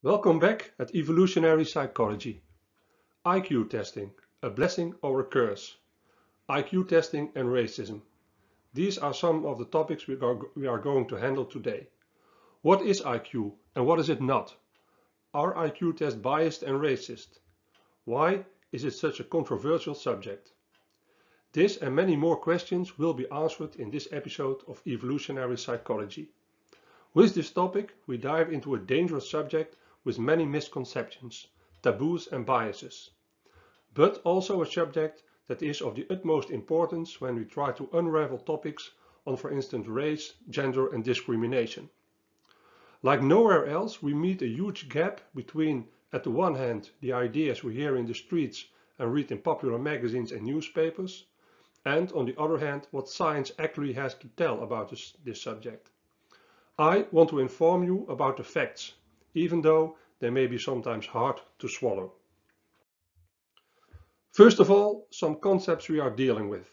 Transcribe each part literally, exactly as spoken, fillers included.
Welcome back at Evolutionary Psychology. I Q testing, a blessing or a curse. I Q testing and racism. These are some of the topics we are, we are going to handle today. What is I Q and what is it not? Are I Q tests biased and racist? Why is it such a controversial subject? This and many more questions will be answered in this episode of Evolutionary Psychology. With this topic, we dive into a dangerous subject with many misconceptions, taboos and biases, but also a subject that is of the utmost importance when we try to unravel topics on, for instance, race, gender and discrimination. Like nowhere else, we meet a huge gap between, at the one hand, the ideas we hear in the streets and read in popular magazines and newspapers, and on the other hand, what science actually has to tell about this, this subject. I want to inform you about the facts, even though they may be sometimes hard to swallow. First of all, some concepts we are dealing with.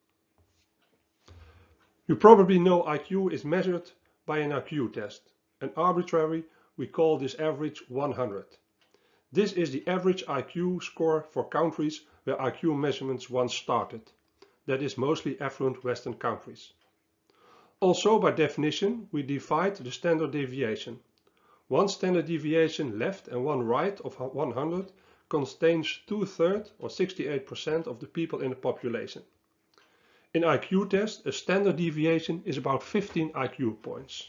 You probably know I Q is measured by an I Q test. And arbitrary, we call this average one hundred. This is the average I Q score for countries where I Q measurements once started. That is mostly affluent Western countries. Also, by definition, we divide the standard deviation. One standard deviation left and one right of one hundred contains two-thirds or sixty-eight percent of the people in the population. In I Q test, a standard deviation is about fifteen I Q points.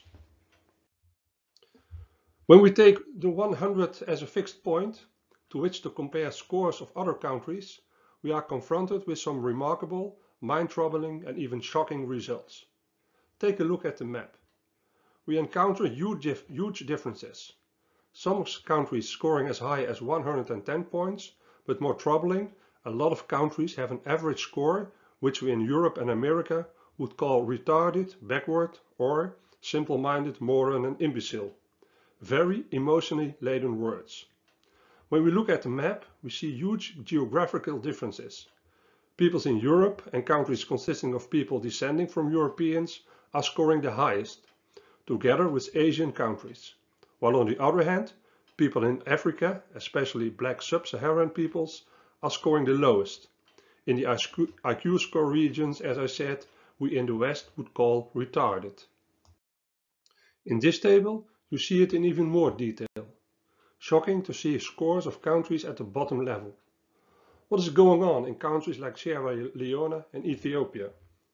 When we take the one hundred as a fixed point, to which to compare scores of other countries, we are confronted with some remarkable, mind-troubling and even shocking results. Take a look at the map. We encounter huge, huge differences. Some countries scoring as high as one hundred ten points, but more troubling, a lot of countries have an average score which we in Europe and America would call retarded, backward, or simple-minded, moron and imbecile. Very emotionally laden words. When we look at the map, we see huge geographical differences. Peoples in Europe and countries consisting of people descending from Europeans are scoring the highest, together with Asian countries, while on the other hand, people in Africa, especially black sub-Saharan peoples, are scoring the lowest. In the I Q score regions, as I said, we in the West would call retarded. In this table, you see it in even more detail. Shocking to see scores of countries at the bottom level. What is going on in countries like Sierra Leone and Ethiopia?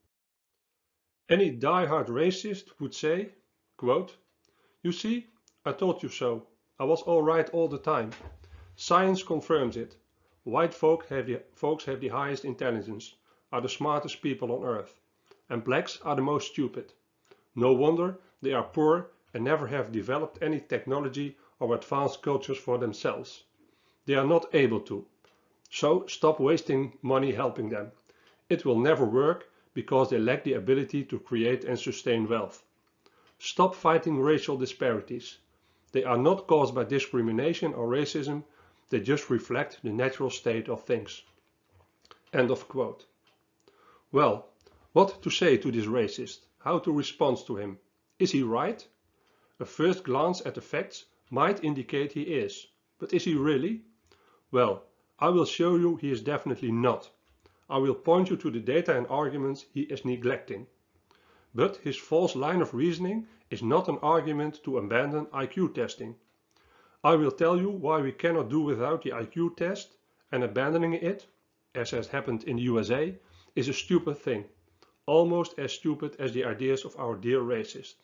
Any die-hard racist would say, quote, "You see, I told you so. I was all right all the time. Science confirms it. White folk have the, folks have the highest intelligence, are the smartest people on earth, and blacks are the most stupid. No wonder they are poor and never have developed any technology or advanced cultures for themselves. They are not able to. So stop wasting money helping them. It will never work because they lack the ability to create and sustain wealth. Stop fighting racial disparities. They are not caused by discrimination or racism, they just reflect the natural state of things." End of quote. Well, what to say to this racist? How to respond to him? Is he right? A first glance at the facts might indicate he is, but is he really? Well, I will show you he is definitely not. I will point you to the data and arguments he is neglecting. But his false line of reasoning is not an argument to abandon I Q testing. I will tell you why we cannot do without the I Q test, and abandoning it, as has happened in the U S A, is a stupid thing, almost as stupid as the ideas of our dear racist.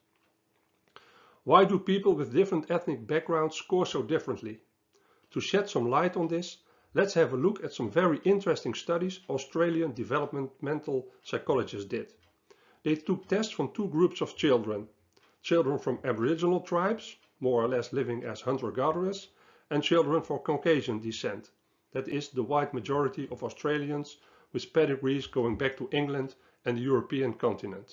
Why do people with different ethnic backgrounds score so differently? To shed some light on this, let's have a look at some very interesting studies Australian developmental psychologists did. They took tests from two groups of children, children from Aboriginal tribes, more or less living as hunter-gatherers, and children from Caucasian descent, that is the white majority of Australians with pedigrees going back to England and the European continent.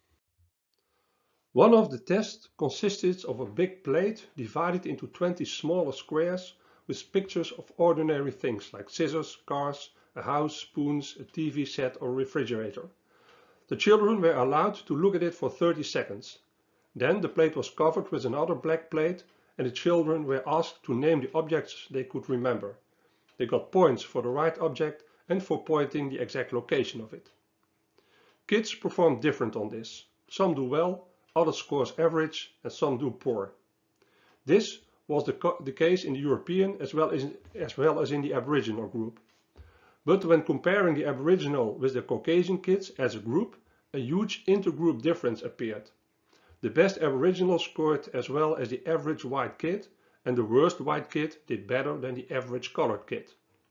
One of the tests consisted of a big plate divided into twenty smaller squares with pictures of ordinary things like scissors, cars, a house, spoons, a T V set or refrigerator. The children were allowed to look at it for thirty seconds. Then the plate was covered with another black plate and the children were asked to name the objects they could remember. They got points for the right object and for pointing the exact location of it. Kids perform different on this. Some do well, others score average, and some do poor. This was the, the case in the European as well, as, as well as in the Aboriginal group. But when comparing the Aboriginal with the Caucasian kids as a group, a huge intergroup difference appeared. The best Aboriginal scored as well as the average white kid, and the worst white kid did better than the average colored kid.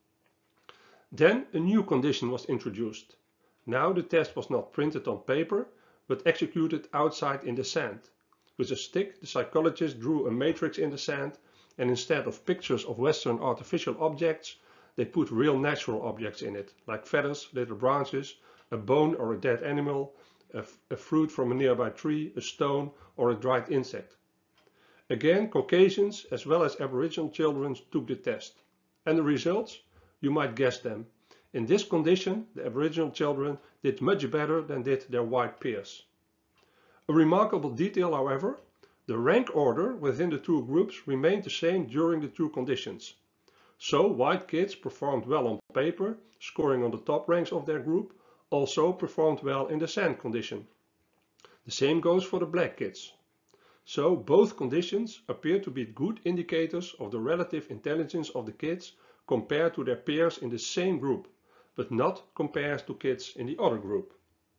Then a new condition was introduced. Now the test was not printed on paper, but executed outside in the sand. With a stick, the psychologist drew a matrix in the sand, and instead of pictures of Western artificial objects, they put real natural objects in it, like feathers, little branches, a bone or a dead animal, a, a fruit from a nearby tree, a stone, or a dried insect. Again, Caucasians as well as Aboriginal children took the test. And the results? You might guess them. In this condition, the Aboriginal children did much better than did their white peers. A remarkable detail, however, the rank order within the two groups remained the same during the two conditions. So white kids performed well on paper, scoring on the top ranks of their group, also performed well in the sand condition. The same goes for the black kids. So both conditions appear to be good indicators of the relative intelligence of the kids compared to their peers in the same group, but not compared to kids in the other group.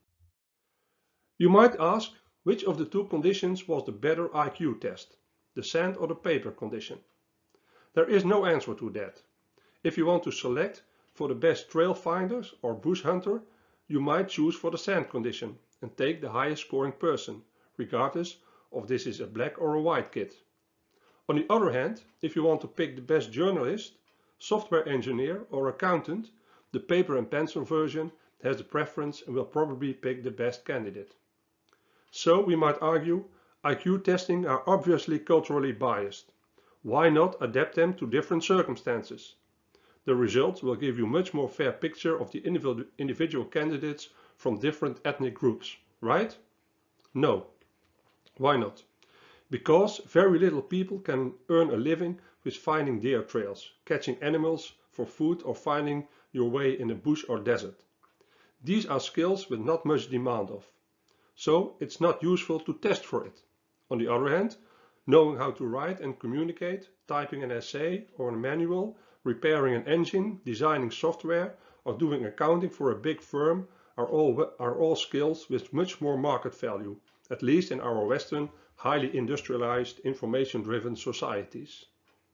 You might ask, which of the two conditions was the better I Q test, the sand or the paper condition? There is no answer to that. If you want to select for the best trail finders or bush hunter, you might choose for the sand condition and take the highest scoring person, regardless of this is a black or a white kid. On the other hand, if you want to pick the best journalist, software engineer or accountant, the paper and pencil version has the preference and will probably pick the best candidate. So we might argue, I Q testing are obviously culturally biased. Why not adapt them to different circumstances? The results will give you a much more fair picture of the individual candidates from different ethnic groups, right? No. Why not? Because very little people can earn a living with finding deer trails, catching animals for food or finding your way in a bush or desert. These are skills with not much demand of. So it's not useful to test for it. On the other hand, knowing how to write and communicate, typing an essay or a manual, repairing an engine, designing software, or doing accounting for a big firm are all, are all skills with much more market value, at least in our Western, highly industrialized, information-driven societies.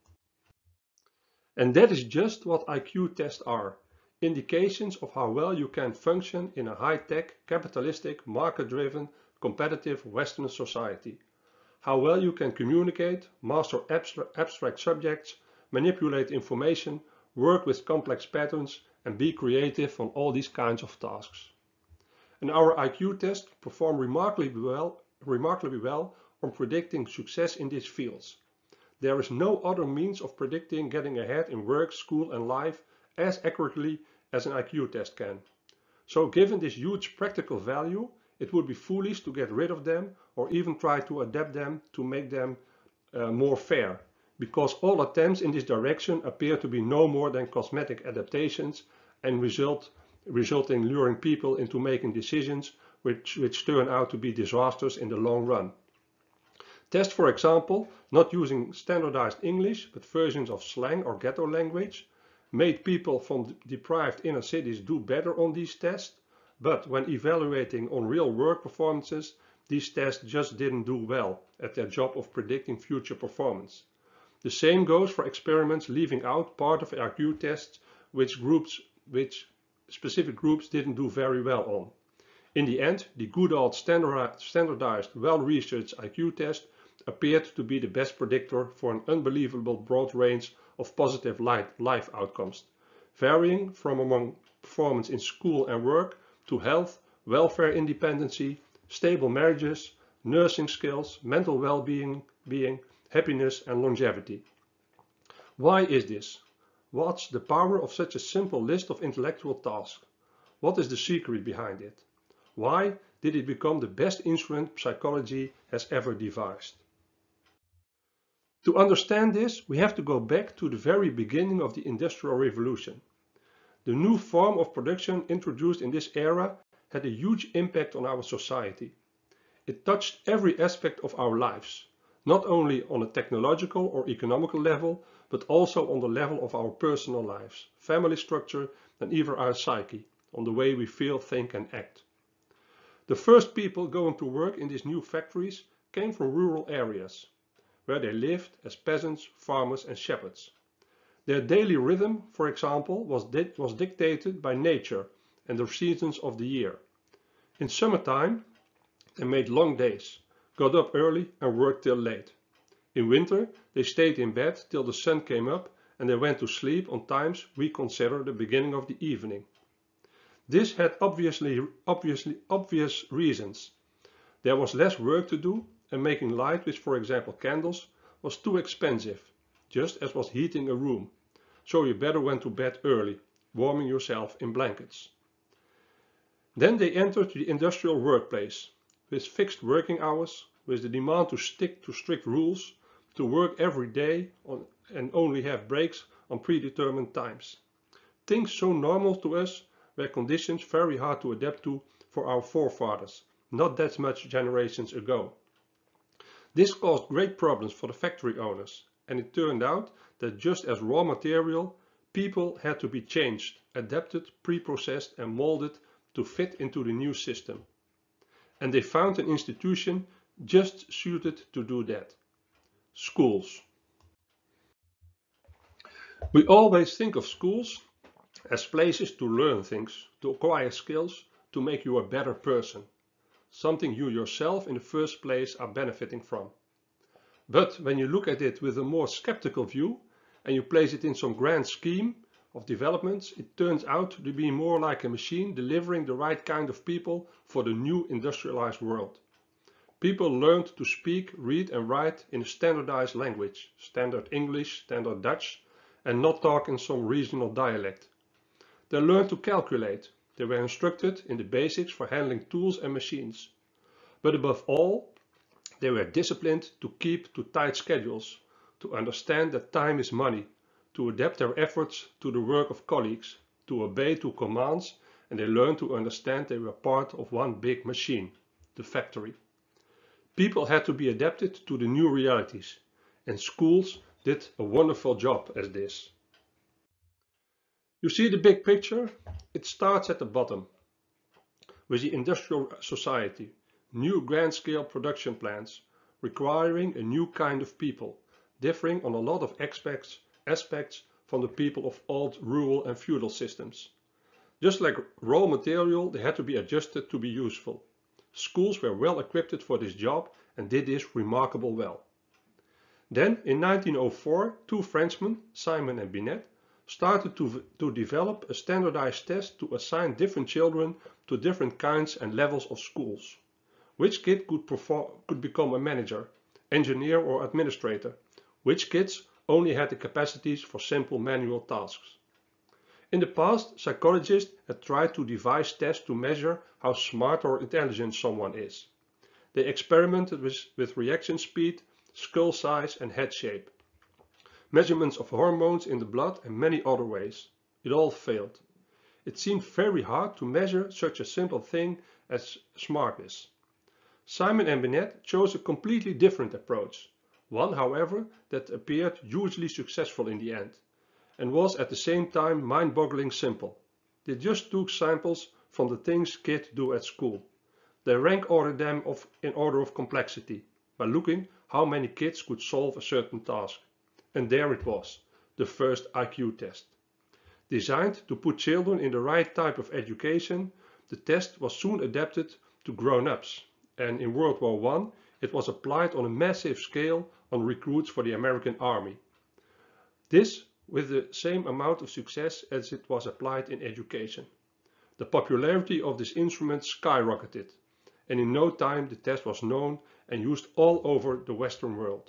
And that is just what I Q tests are, indications of how well you can function in a high-tech, capitalistic, market-driven, competitive Western society. How well you can communicate, master abstract subjects, manipulate information, work with complex patterns, and be creative on all these kinds of tasks. And our I Q tests perform remarkably well, remarkably well on predicting success in these fields. There is no other means of predicting getting ahead in work, school, and life as accurately as an I Q test can. So given this huge practical value, it would be foolish to get rid of them or even try to adapt them to make them uh, more fair, because all attempts in this direction appear to be no more than cosmetic adaptations and result, result in luring people into making decisions which, which turn out to be disasters in the long run. Tests, for example, not using standardized English but versions of slang or ghetto language, made people from deprived inner cities do better on these tests, but when evaluating on real work performances, these tests just didn't do well at their job of predicting future performance. The same goes for experiments leaving out part of I Q tests which groups, which specific groups didn't do very well on. In the end, the good old standardized, well-researched I Q test appeared to be the best predictor for an unbelievable broad range of positive life outcomes, varying from among performance in school and work to health, welfare independency, stable marriages, nursing skills, mental well-being, being, happiness and longevity. Why is this? What's the power of such a simple list of intellectual tasks? What is the secret behind it? Why did it become the best instrument psychology has ever devised? To understand this, we have to go back to the very beginning of the Industrial Revolution. The new form of production introduced in this era had a huge impact on our society. It touched every aspect of our lives, not only on a technological or economical level, but also on the level of our personal lives, family structure, and even our psyche, on the way we feel, think and act. The first people going to work in these new factories came from rural areas, where they lived as peasants, farmers and shepherds. Their daily rhythm, for example, was, di was dictated by nature and the seasons of the year. In summertime, they made long days, got up early and worked till late. In winter, they stayed in bed till the sun came up and they went to sleep on times we consider the beginning of the evening. This had obviously, obviously obvious reasons. There was less work to do, and making light with, for example, candles was too expensive, just as was heating a room. So you better went to bed early, warming yourself in blankets. Then they entered the industrial workplace, with fixed working hours, with the demand to stick to strict rules, to work every day on, and only have breaks on predetermined times. Things so normal to us were conditions very hard to adapt to for our forefathers, not that much generations ago. This caused great problems for the factory owners, and it turned out that just as raw material, people had to be changed, adapted, pre-processed and molded to fit into the new system. And they found an institution just suited to do that: schools. We always think of schools as places to learn things, to acquire skills, to make you a better person, something you yourself in the first place are benefiting from. But when you look at it with a more skeptical view and you place it in some grand scheme of developments, it turns out to be more like a machine delivering the right kind of people for the new industrialized world. People learned to speak, read and write in a standardized language, standard English, standard Dutch, and not talk in some regional dialect. They learned to calculate. They were instructed in the basics for handling tools and machines. But above all, they were disciplined to keep to tight schedules, to understand that time is money, to adapt their efforts to the work of colleagues, to obey to commands, and they learned to understand they were part of one big machine, the factory. People had to be adapted to the new realities, and schools did a wonderful job as this. You see the big picture? It starts at the bottom, with the industrial society, new grand-scale production plants, requiring a new kind of people, differing on a lot of aspects, aspects from the people of old rural and feudal systems. Just like raw material, they had to be adjusted to be useful. Schools were well equipped for this job and did this remarkable well. Then, in nineteen oh four, two Frenchmen, Simon and Binet, started to, to develop a standardized test to assign different children to different kinds and levels of schools. Which kid could, perform, could become a manager, engineer or administrator? Which kids only had the capacities for simple manual tasks? In the past, psychologists had tried to devise tests to measure how smart or intelligent someone is. They experimented with, with reaction speed, skull size and head shape, measurements of hormones in the blood and many other ways. It all failed. It seemed very hard to measure such a simple thing as smartness. Simon and Binet chose a completely different approach, one however that appeared hugely successful in the end, and was at the same time mind-boggling simple. They just took samples from the things kids do at school. They rank ordered them of, in order of complexity, by looking how many kids could solve a certain task. And there it was, the first I Q test. Designed to put children in the right type of education, the test was soon adapted to grown-ups, and in World War One it was applied on a massive scale on recruits for the American Army. This with the same amount of success as it was applied in education. The popularity of this instrument skyrocketed, and in no time the test was known and used all over the Western world.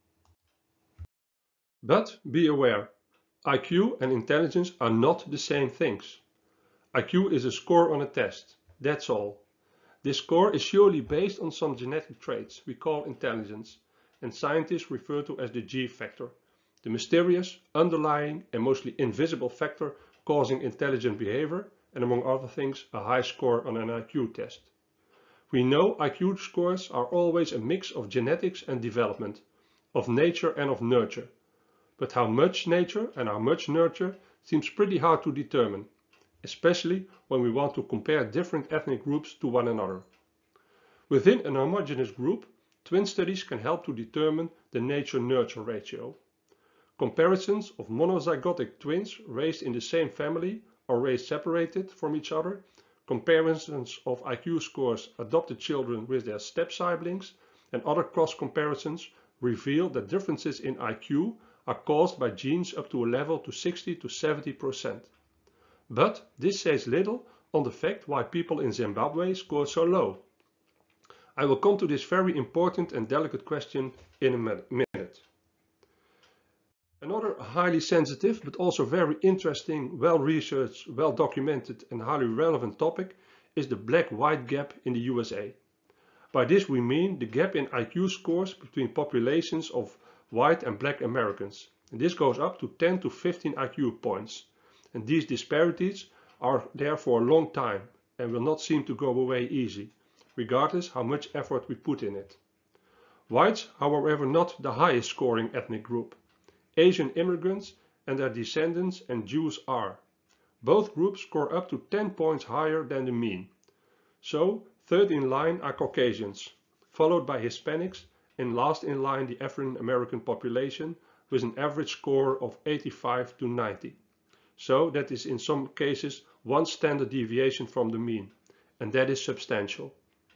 But be aware, I Q and intelligence are not the same things. I Q is a score on a test, that's all. This score is surely based on some genetic traits we call intelligence, and scientists refer to as the G factor, the mysterious, underlying and mostly invisible factor causing intelligent behavior and, among other things, a high score on an I Q test. We know I Q scores are always a mix of genetics and development, of nature and of nurture. But how much nature and how much nurture seems pretty hard to determine, especially when we want to compare different ethnic groups to one another. Within an homogeneous group, twin studies can help to determine the nature-nurture ratio. Comparisons of monozygotic twins raised in the same family or raised separated from each other, comparisons of I Q scores adopted children with their step-siblings, and other cross-comparisons reveal that differences in I Q are caused by genes up to a level to sixty to seventy percent. But this says little on the fact why people in Zimbabwe score so low. I will come to this very important and delicate question in a minute. Another highly sensitive but also very interesting, well-researched, well-documented and highly relevant topic is the black-white gap in the U S A. By this we mean the gap in I Q scores between populations of white and black Americans. And this goes up to ten to fifteen I Q points. And these disparities are there for a long time and will not seem to go away easy, regardless how much effort we put in it. Whites, however, not the highest scoring ethnic group. Asian immigrants and their descendants and Jews are. Both groups score up to ten points higher than the mean. So, third in line are Caucasians, followed by Hispanics, and last in line the African American population with an average score of eighty-five to ninety. So that is in some cases one standard deviation from the mean, and that is substantial.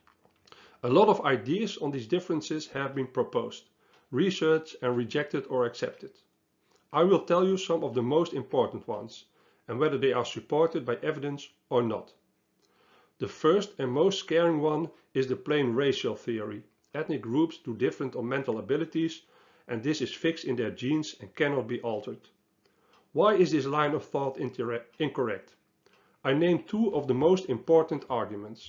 A lot of ideas on these differences have been proposed, researched and rejected or accepted. I will tell you some of the most important ones, and whether they are supported by evidence or not. The first and most scaring one is the plain racial theory. Ethnic groups do different on mental abilities, and this is fixed in their genes and cannot be altered. Why is this line of thought incorrect? I name two of the most important arguments.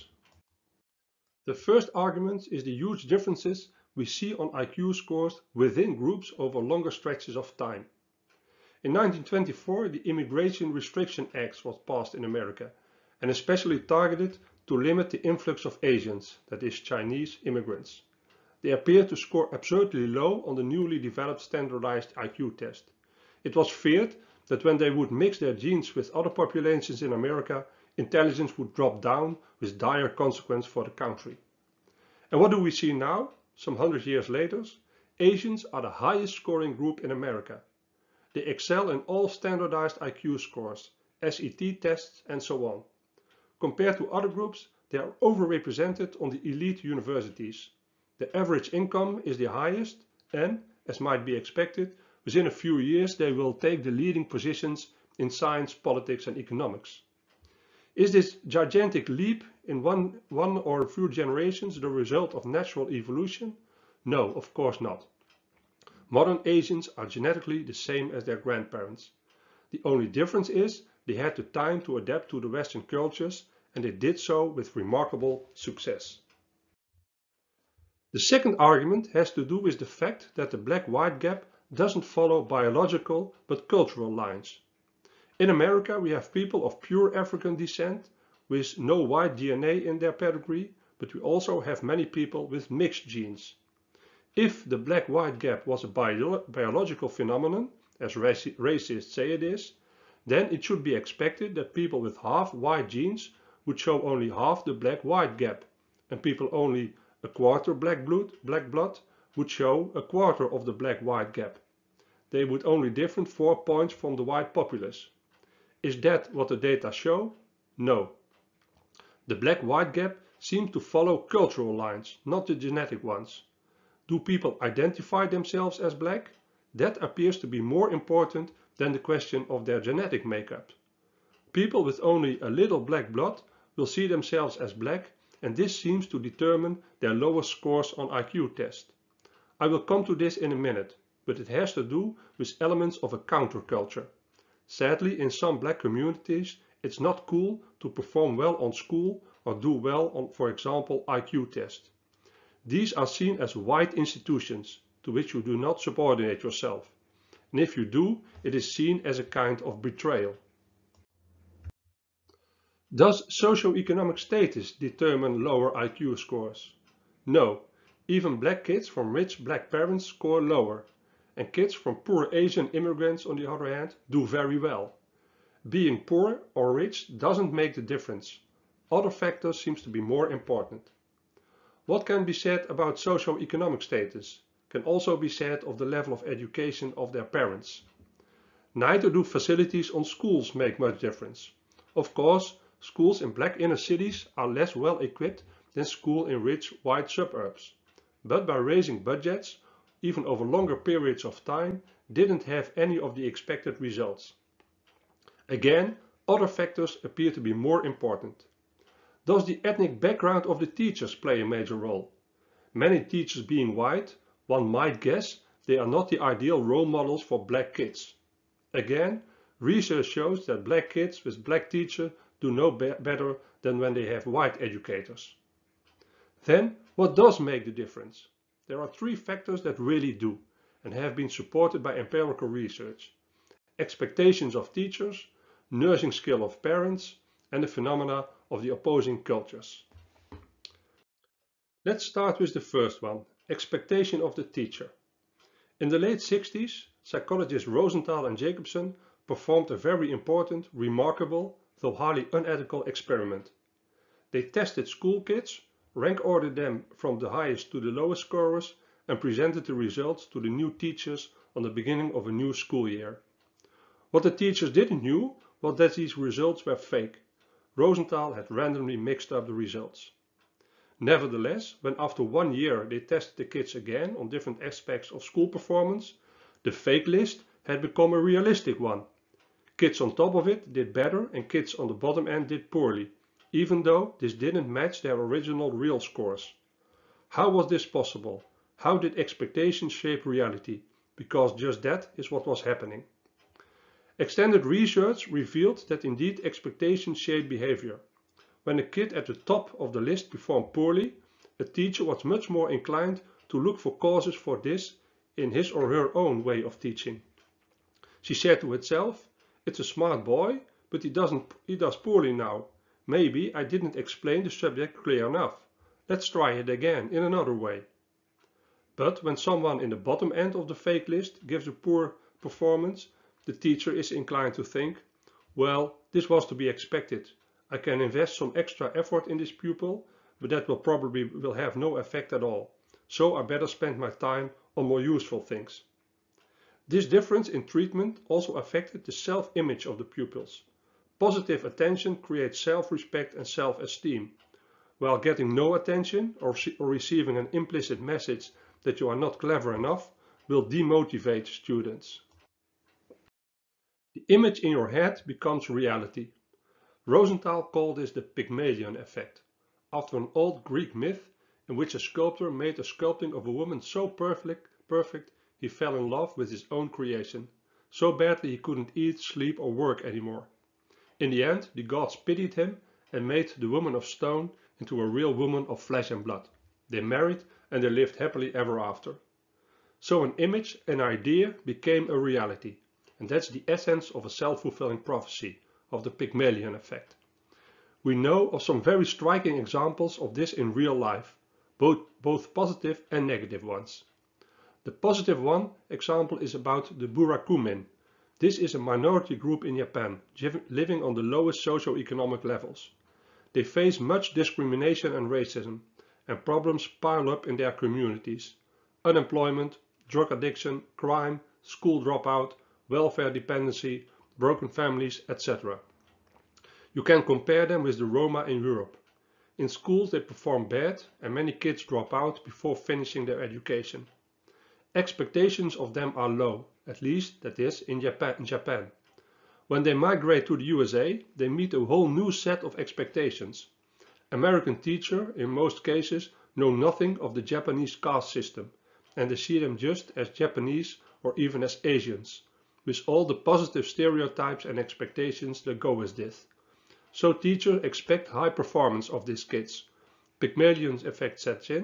The first argument is the huge differences we see on I Q scores within groups over longer stretches of time. In nineteen twenty-four, the Immigration Restriction Act was passed in America, and especially targeted to limit the influx of Asians, that is Chinese immigrants. They appeared to score absurdly low on the newly developed standardized I Q test. It was feared that when they would mix their genes with other populations in America, intelligence would drop down with dire consequence for the country. And what do we see now, some hundred years later? Asians are the highest scoring group in America. They excel in all standardized I Q scores, S A T tests and so on. Compared to other groups, they are overrepresented on the elite universities. The average income is the highest and, as might be expected, within a few years they will take the leading positions in science, politics and economics. Is this gigantic leap in one, one or a few generations the result of natural evolution? No, of course not. Modern Asians are genetically the same as their grandparents. The only difference is they had the time to adapt to the Western cultures, and they did so with remarkable success. The second argument has to do with the fact that the black-white gap doesn't follow biological but cultural lines. In America we have people of pure African descent with no white D N A in their pedigree, but we also have many people with mixed genes. If the black-white gap was a bio biological phenomenon, as raci racists say it is, then it should be expected that people with half white genes would show only half the black-white gap, and people only a quarter black blood, black blood would show a quarter of the black-white gap. They would only differ four points from the white populace. Is that what the data show? No. The black-white gap seems to follow cultural lines, not the genetic ones. Do people identify themselves as black? That appears to be more important than the question of their genetic makeup. People with only a little black blood will see themselves as black, and this seems to determine their lower scores on I Q tests. I will come to this in a minute, but it has to do with elements of a counterculture. Sadly, in some black communities, it's not cool to perform well on school or do well on, for example, I Q tests. These are seen as white institutions, to which you do not subordinate yourself. And if you do, it is seen as a kind of betrayal. Does socioeconomic status determine lower I Q scores? No, even black kids from rich black parents score lower, and kids from poor Asian immigrants, on the other hand, do very well. Being poor or rich doesn't make the difference. Other factors seem to be more important. What can be said about socioeconomic status can also be said of the level of education of their parents. Neither do facilities on schools make much difference. Of course, schools in black inner cities are less well equipped than schools in rich white suburbs. But by raising budgets, even over longer periods of time, didn't have any of the expected results. Again, other factors appear to be more important. Does the ethnic background of the teachers play a major role? Many teachers being white, one might guess they are not the ideal role models for black kids. Again, research shows that black kids with black teachers do no be better than when they have white educators. Then, what does make the difference? There are three factors that really do, and have been supported by empirical research. Expectations of teachers, nursing skill of parents, and the phenomena of the opposing cultures. Let's start with the first one, expectation of the teacher. In the late sixties, psychologists Rosenthal and Jacobson performed a very important, remarkable, though highly unethical experiment. They tested school kids, rank ordered them from the highest to the lowest scorers, and presented the results to the new teachers on the beginning of a new school year. What the teachers didn't know was that these results were fake. Rosenthal had randomly mixed up the results. Nevertheless, when after one year they tested the kids again on different aspects of school performance, the fake list had become a realistic one. Kids on top of it did better and kids on the bottom end did poorly, even though this didn't match their original real scores. How was this possible? How did expectations shape reality? Because just that is what was happening. Extended research revealed that indeed expectations shape behavior. When a kid at the top of the list performed poorly, a teacher was much more inclined to look for causes for this in his or her own way of teaching. She said to herself, "It's a smart boy, but he doesn't he does poorly now. Maybe I didn't explain the subject clear enough. Let's try it again in another way." But when someone in the bottom end of the fake list gives a poor performance, the teacher is inclined to think, well, this was to be expected. I can invest some extra effort in this pupil, but that will probably will have no effect at all. So I better spend my time on more useful things. This difference in treatment also affected the self-image of the pupils. Positive attention creates self-respect and self-esteem, while getting no attention or, or receiving an implicit message that you are not clever enough will demotivate students. The image in your head becomes reality. Rosenthal called this the Pygmalion effect, after an old Greek myth in which a sculptor made a sculpting of a woman so perfect, perfect he fell in love with his own creation, so badly he couldn't eat, sleep or work anymore. In the end, the gods pitied him and made the woman of stone into a real woman of flesh and blood. They married and they lived happily ever after. So an image, an idea, became a reality. And that's the essence of a self-fulfilling prophecy, of the Pygmalion effect. We know of some very striking examples of this in real life, both, both positive and negative ones. The positive one example is about the Burakumin. This is a minority group in Japan, living on the lowest socio-economic levels. They face much discrimination and racism, and problems pile up in their communities. Unemployment, drug addiction, crime, school dropout, welfare dependency, broken families, et cetera. You can compare them with the Roma in Europe. In schools they perform bad and many kids drop out before finishing their education. Expectations of them are low, at least that is in Japan. In Japan. When they migrate to the U S A, they meet a whole new set of expectations. American teachers, in most cases, know nothing of the Japanese caste system, and they see them just as Japanese or even as Asians, with all the positive stereotypes and expectations that go with this. So teachers expect high performance of these kids. Pygmalion effect sets in,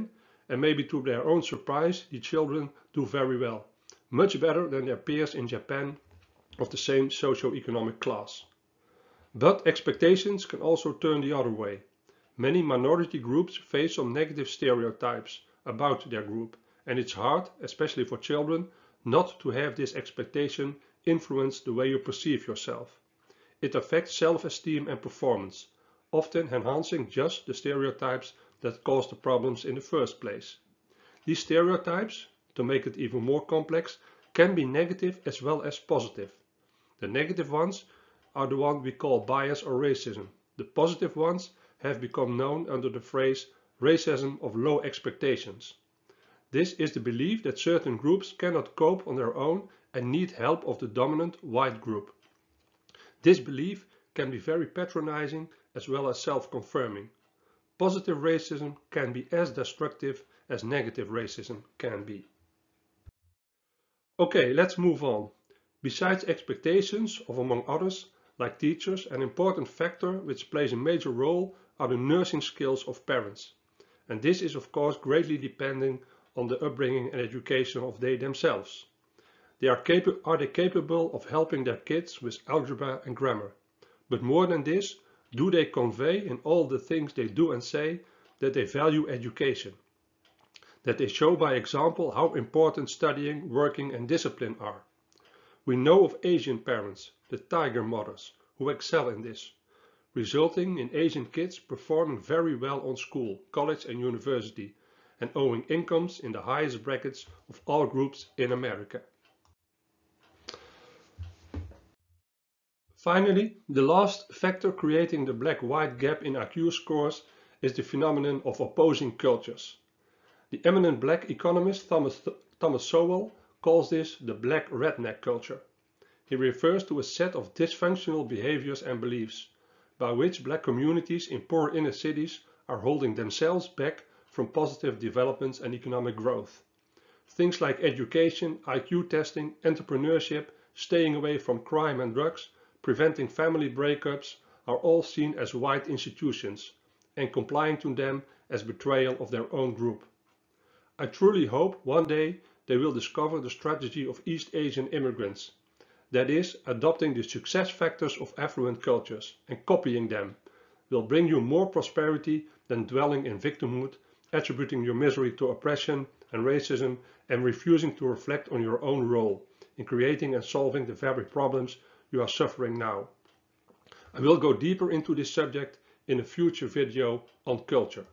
and maybe to their own surprise, the children do very well, much better than their peers in Japan of the same socio-economic class. But expectations can also turn the other way. Many minority groups face some negative stereotypes about their group, and it's hard, especially for children, not to have this expectation influence the way you perceive yourself. It affects self-esteem and performance, often enhancing just the stereotypes that caused the problems in the first place. These stereotypes, to make it even more complex, can be negative as well as positive. The negative ones are the ones we call bias or racism. The positive ones have become known under the phrase racism of low expectations. This is the belief that certain groups cannot cope on their own and need help of the dominant white group. This belief can be very patronizing as well as self-confirming. Positive racism can be as destructive as negative racism can be. Okay, let's move on. Besides expectations of, among others, like teachers, an important factor which plays a major role are the nursing skills of parents. And this is of course greatly depending on the upbringing and education of they themselves. They are, capa- are they capable of helping their kids with algebra and grammar? But more than this, do they convey in all the things they do and say that they value education? That they show by example how important studying, working and discipline are? We know of Asian parents, the tiger mothers, who excel in this, resulting in Asian kids performing very well on school, college and university, and owning incomes in the highest brackets of all groups in America. Finally, the last factor creating the black-white gap in I Q scores is the phenomenon of opposing cultures. The eminent black economist Thomas, Thomas Sowell calls this the black redneck culture. He refers to a set of dysfunctional behaviors and beliefs, by which black communities in poor inner cities are holding themselves back from positive developments and economic growth. Things like education, I Q testing, entrepreneurship, staying away from crime and drugs, preventing family breakups are all seen as white institutions, and complying to them as betrayal of their own group. I truly hope one day they will discover the strategy of East Asian immigrants, that is, adopting the success factors of affluent cultures and copying them will bring you more prosperity than dwelling in victimhood, attributing your misery to oppression and racism, and refusing to reflect on your own role in creating and solving the very problems you are suffering now. I will go deeper into this subject in a future video on culture.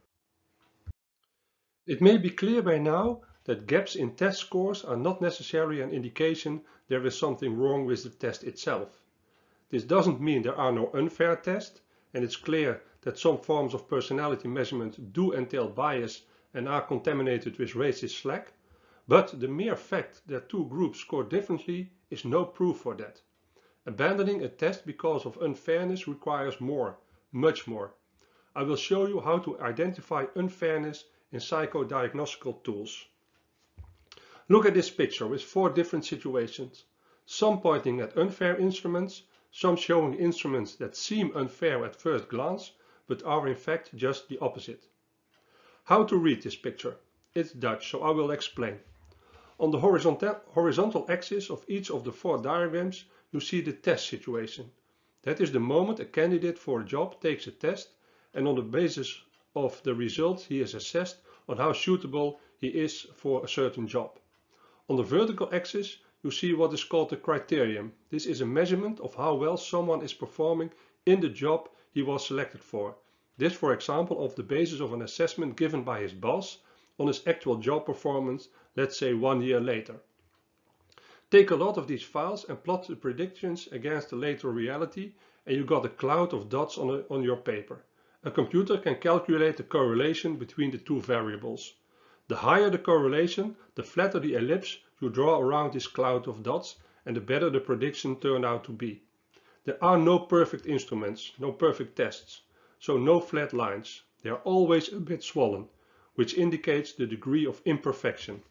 It may be clear by now that gaps in test scores are not necessarily an indication there is something wrong with the test itself. This doesn't mean there are no unfair tests, and it's clear that some forms of personality measurement do entail bias and are contaminated with racist slack, but the mere fact that two groups score differently is no proof for that. Abandoning a test because of unfairness requires more, much more. I will show you how to identify unfairness in psychodiagnostical tools. Look at this picture with four different situations, some pointing at unfair instruments, some showing instruments that seem unfair at first glance, but are in fact just the opposite. How to read this picture? It's Dutch, so I will explain. On the horizontal, horizontal axis of each of the four diagrams, you see the test situation. That is the moment a candidate for a job takes a test, and on the basis of the results he is assessed on how suitable he is for a certain job. On the vertical axis, you see what is called the criterion. This is a measurement of how well someone is performing in the job he was selected for. This, for example, of the basis of an assessment given by his boss on his actual job performance, let's say one year later. Take a lot of these files and plot the predictions against the later reality, and you got a cloud of dots on, a, on your paper. A computer can calculate the correlation between the two variables. The higher the correlation, the flatter the ellipse you draw around this cloud of dots, and the better the prediction turned out to be. There are no perfect instruments, no perfect tests, so no flat lines. They are always a bit swollen, which indicates the degree of imperfection.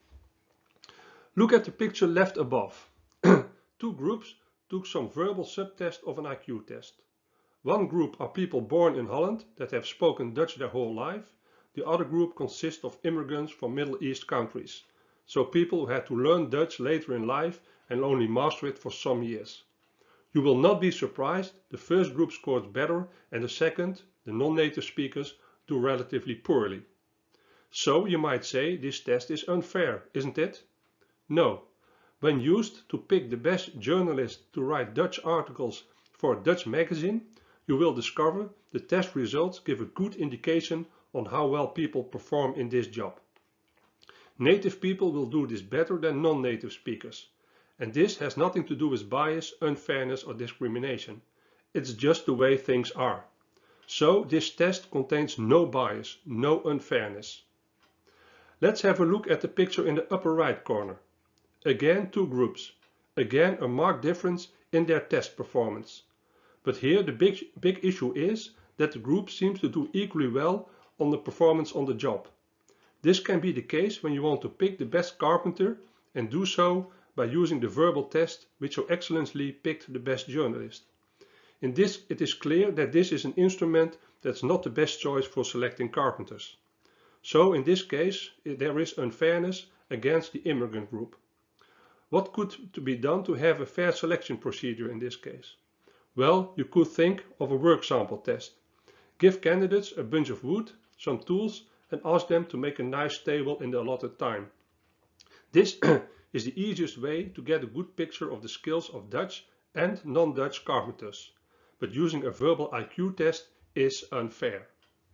Look at the picture left above. Two groups took some verbal subtest of an I Q test. One group are people born in Holland that have spoken Dutch their whole life. The the other group consists of immigrants from Middle East countries, so people who had to learn Dutch later in life and only master it for some years. You will not be surprised, the first group scores better and the second, the non-native speakers, do relatively poorly. So you might say this test is unfair, isn't it? No. When used to pick the best journalist to write Dutch articles for a Dutch magazine, you will discover the test results give a good indication on how well people perform in this job. Native people will do this better than non-native speakers. And this has nothing to do with bias, unfairness or discrimination. It's just the way things are. So this test contains no bias, no unfairness. Let's have a look at the picture in the upper right corner. Again, two groups. Again, a marked difference in their test performance. But here the big, big issue is that the group seems to do equally well on the performance on the job. This can be the case when you want to pick the best carpenter and do so by using the verbal test which so excellently picked the best journalist. In this, it is clear that this is an instrument that's not the best choice for selecting carpenters. So in this case, there is unfairness against the immigrant group. What could be done to have a fair selection procedure in this case? Well, you could think of a work sample test. Give candidates a bunch of wood, some tools, and ask them to make a nice table in the allotted time. This is the easiest way to get a good picture of the skills of Dutch and non-Dutch carpenters. But using a verbal I Q test is unfair.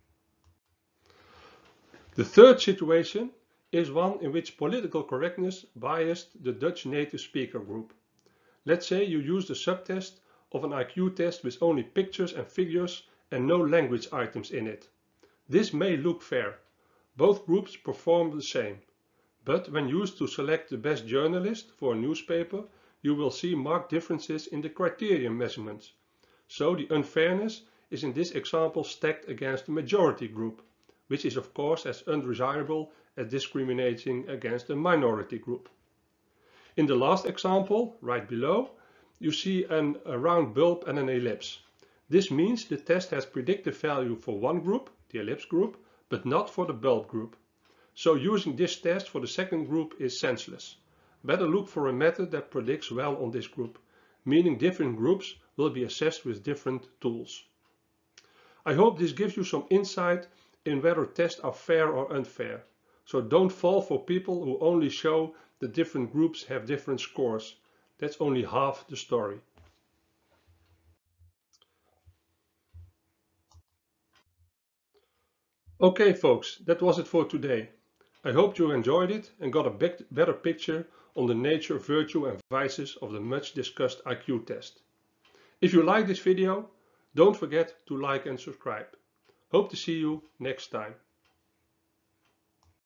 The third situation is one in which political correctness biased the Dutch native speaker group. Let's say you use the subtest of an I Q test with only pictures and figures and no language items in it. This may look fair. Both groups perform the same. But when used to select the best journalist for a newspaper, you will see marked differences in the criterion measurements. So the unfairness is in this example stacked against the majority group, which is of course as undesirable as discriminating against a minority group. In the last example, right below, you see an, a round bulb and an ellipse. This means the test has predictive value for one group, the ellipse group, but not for the bulb group. So using this test for the second group is senseless. Better look for a method that predicts well on this group, meaning different groups will be assessed with different tools. I hope this gives you some insight in whether tests are fair or unfair. So don't fall for people who only show that different groups have different scores. That's only half the story. Okay folks, that was it for today. I hope you enjoyed it and got a big, better picture on the nature, virtue and vices of the much discussed I Q test. If you like this video, don't forget to like and subscribe. Hope to see you next time.